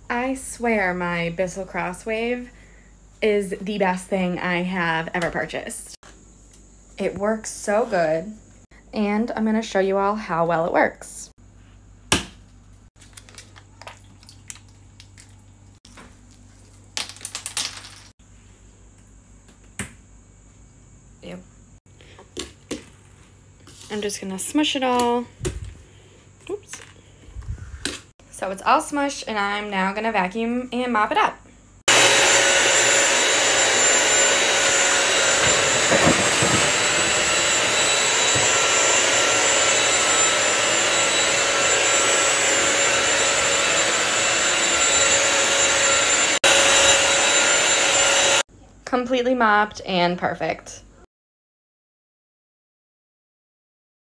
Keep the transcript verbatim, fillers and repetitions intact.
I swear my Bissell Crosswave is the best thing I have ever purchased. It works so good, and I'm gonna show you all how well it works. Ew. I'm just gonna smush it all. Oops. So it's all smushed, and I'm now gonna vacuum and mop it up. Completely mopped and perfect.